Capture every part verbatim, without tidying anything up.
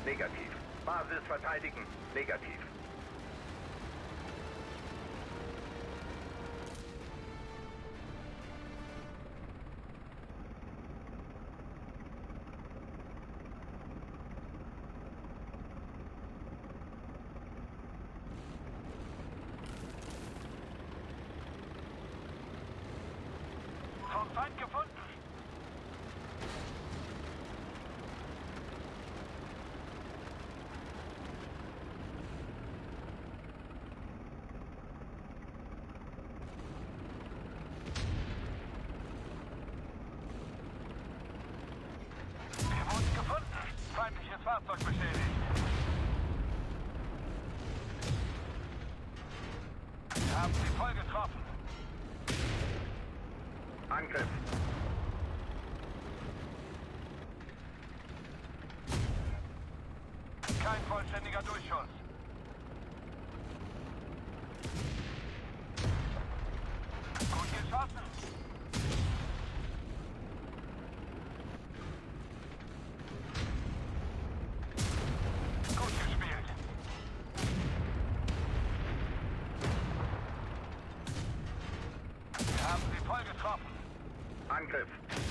Negativ. Basis verteidigen. Negativ. Vom Feind gefunden. Wir wurden gefunden. Feindliches Fahrzeug beschädigt. Wir haben sie voll getroffen. Angriff. Kein vollständiger Durchschuss. Gut geschossen. Gut gespielt. Wir haben sie voll getroffen. Angriff.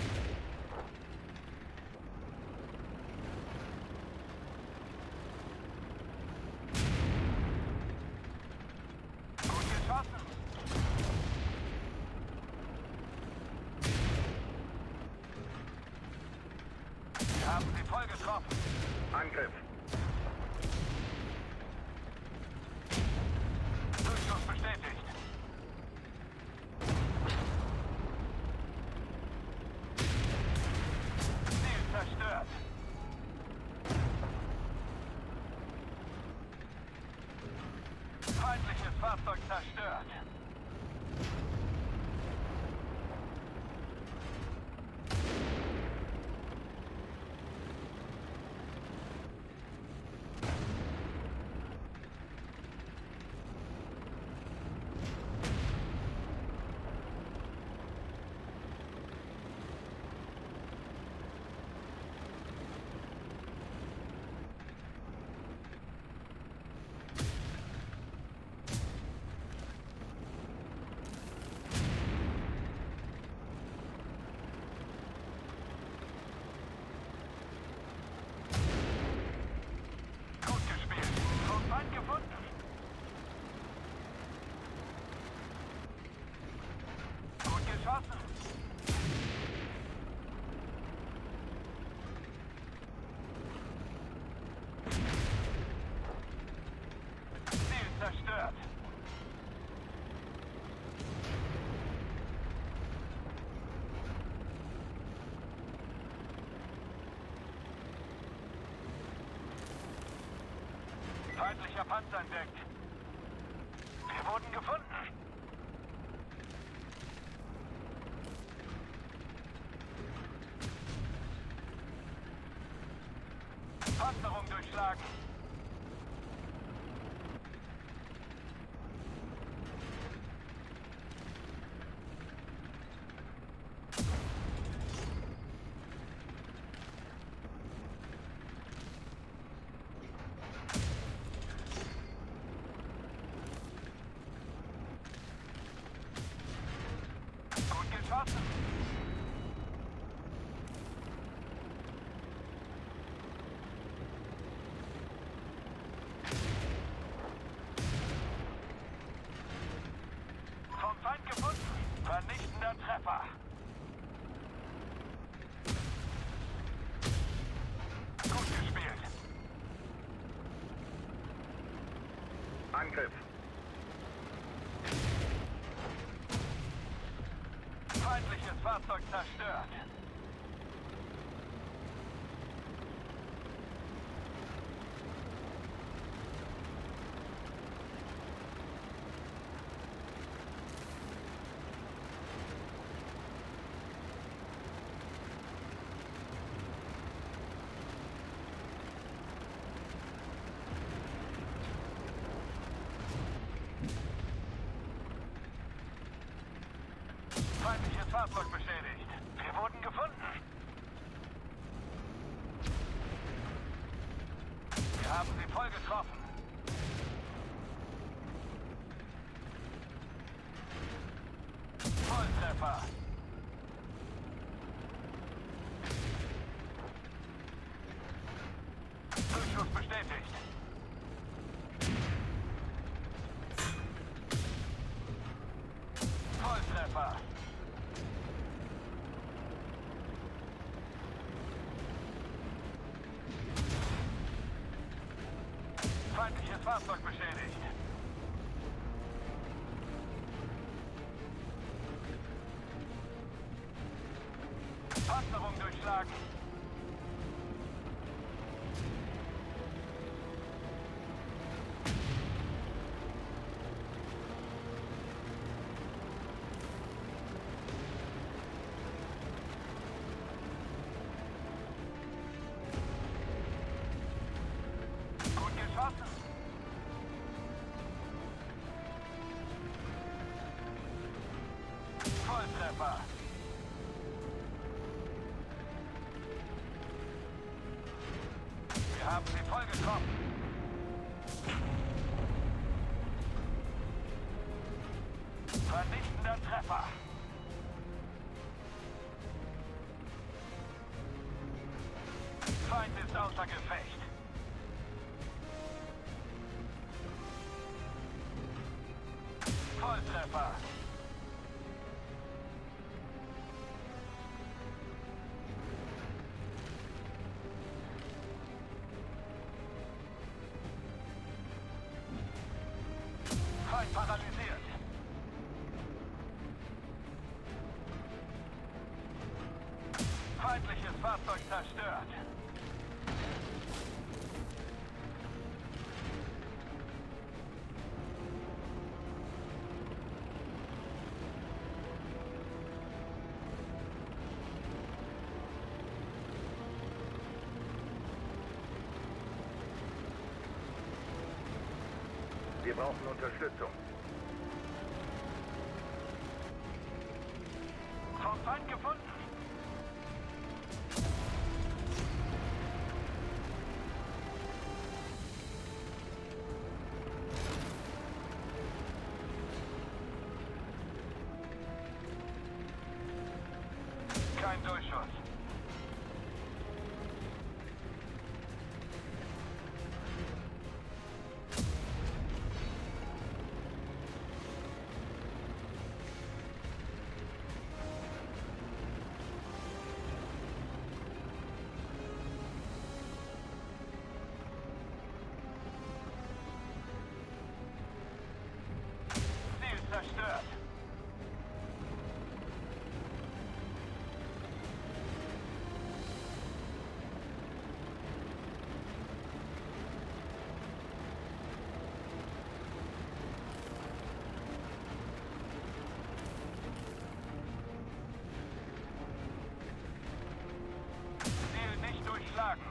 Gut geschossen. Wir haben sie voll getroffen. Angriff. Durchschuss bestätigt. Zerstört. Feindliches Fahrzeug zerstört. Feind gefunden. Gut geschossen. Ziel zerstört. Feindlicher Panzer entdeckt. Wir wurden gefunden. Panzerung durchschlagen. Geschossen. Vom Feind gefunden. Vernichtender Treffer. Gut gespielt. Angriff. Feindliches Fahrzeug zerstört. Feindliches Fahrzeug beschädigt. Wir wurden gefunden. haben sie voll getroffen. Volltreffer. Durchschuss bestätigt. Volltreffer. Feindliches Fahrzeug beschädigt. Panzerung durchschlagen. Gut geschossen. Volltreffer. Wir haben sie voll getroffen. Vernichtender Treffer. Feind ist außer Gefecht. Volltreffer. Feind paralysiert. Feindliches Fahrzeug zerstört. Wir brauchen Unterstützung. Vom Feind gefunden. Kein Durchschuss. Ziel zerstört. Ziel nicht durchschlagen.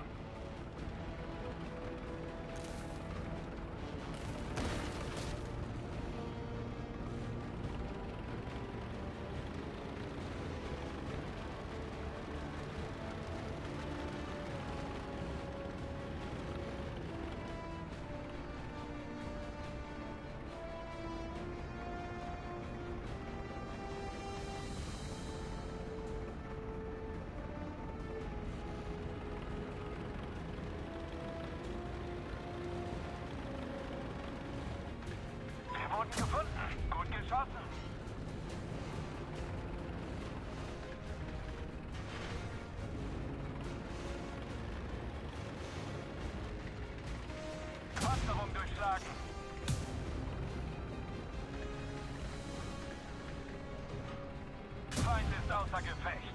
Wir wurden gefunden. Gut geschossen. Panzerung durchschlagen. Feind ist außer Gefecht.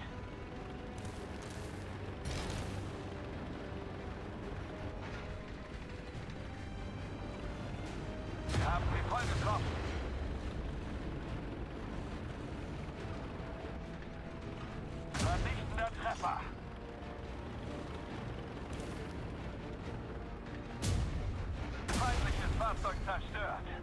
Wir haben sie voll getroffen. Vernichtender Treffer. Feindliches Fahrzeug zerstört.